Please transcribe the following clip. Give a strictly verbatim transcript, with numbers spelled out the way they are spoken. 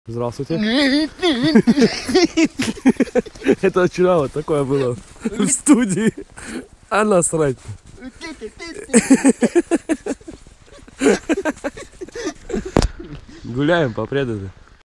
Здравствуйте. Это вчера вот такое было в студии. А насрать. Гуляем по Преду.